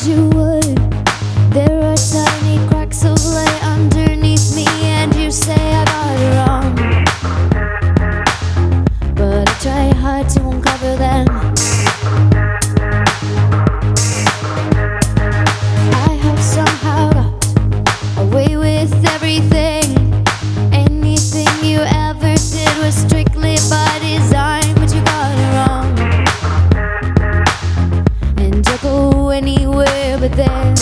you would. There are tiny cracks of light underneath me, and you say I got it wrong, but I try hard to uncover them. I have somehow got away with everything. Anything you ever did was strictly by design, but you got it wrong. And I'll go anywhere but there.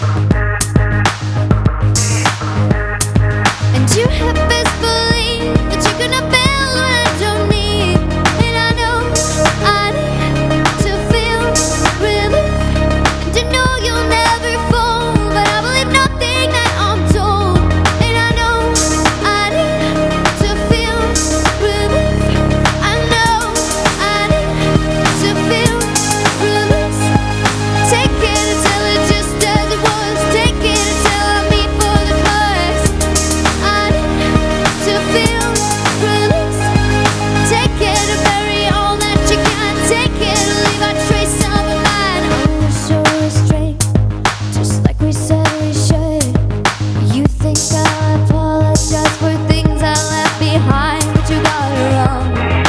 And you have best believe that you're gonna build what I don't need. And I know I need to feel relief, and to know you'll never fall, but I believe nothing that I'm told. And I know I need to feel relief. I know I need to feel release. Take it until it just as it was. Take it until I meet for the class. I need to feel release. Take it to bury all that you can. Take it to leave a trace of a man. We're so restrained, just like we said we should. You think I'll apologize for things I left behind, but you got it wrong.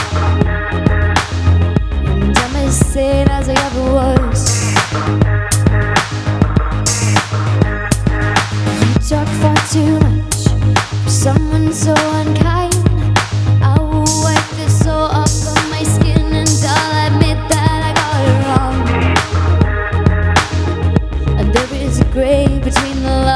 And I'm as sane as I ever was. You talk far too much for someone so unkind. I will wipe this soul off of my skin, and I'll admit that I got it wrong. And there is a gray between the lines.